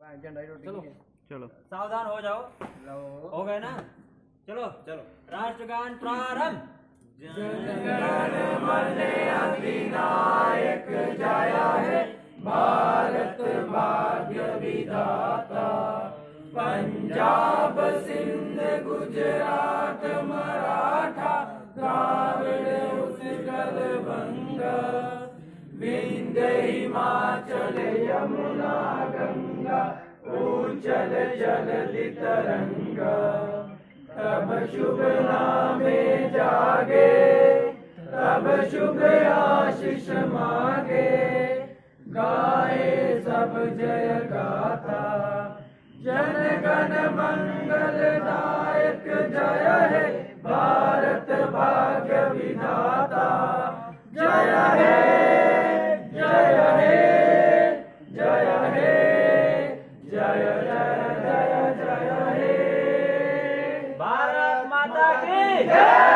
चलो चलो सावधान हो जाओ। हो गए ना? चलो चलो राष्ट्रगान प्रारंभ। जनगण मन अधिनायक जय है भारत भाग्य विधाता। पंजाब सिंध गुजरात मराठा द्राविड़ उत्कल बंगा। विंध्य हिमाचल यमुना गंगा उच्चल जलधि तरंगा। तब शुभ नामे जागे तब शुभ आशीष मांगे। गाए सब जय गाथा जन गण मंगलदायक जय है भारत भाग्य विधाता। जय है जय है जय है जय जय जय जय हे भारत माता की जय।